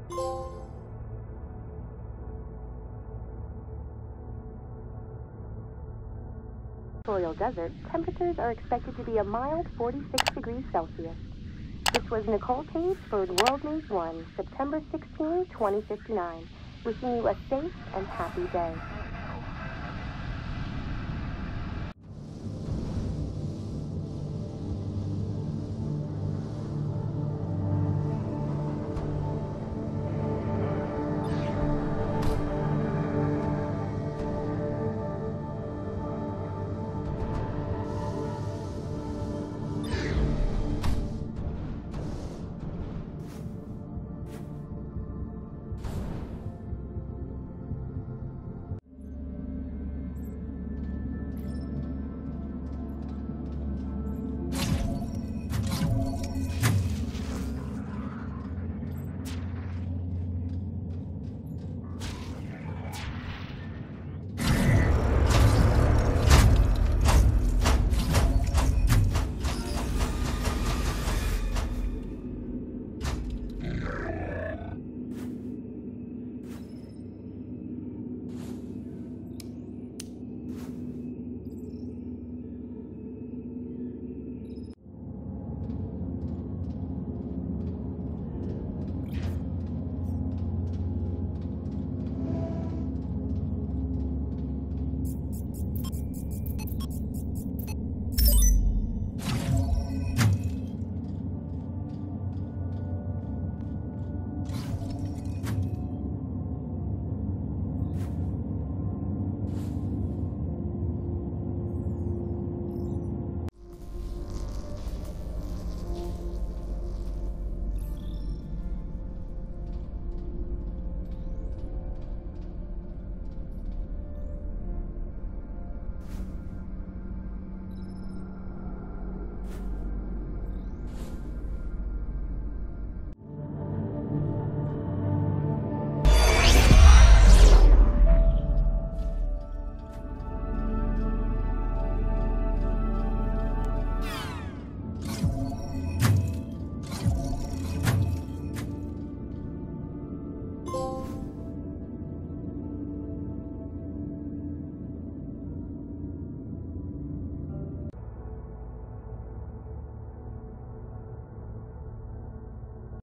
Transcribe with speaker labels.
Speaker 1: Equatorial Desert, temperatures are expected to be a mild 46 degrees Celsius. This was Nicole Tate for World News 1, September 16, 2059, wishing you a safe and happy day.